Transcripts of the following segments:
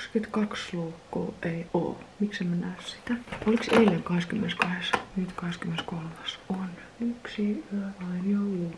22 luukkua ei oo. Miksi mä näe sitä? Oliko eilen 22? Nyt 23. On. Yksi yö vain joulu.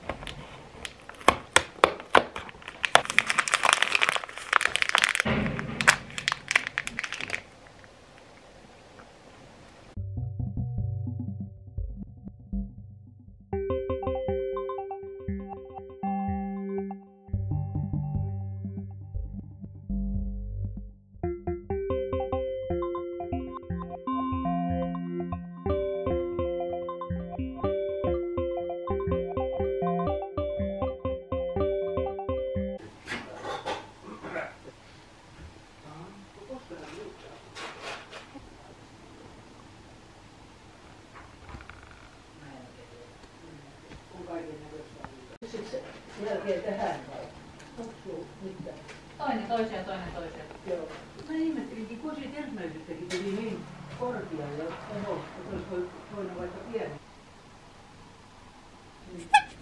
Jälkeen tähän vai? Onko sulla mitään? Toinen toiseen, toinen toiseen. Joo. Mä ihmettelinkin, kun siitä ensimmäisestäkin tuli niin korkealle, että olisi voinut vaikka pieni. Niin.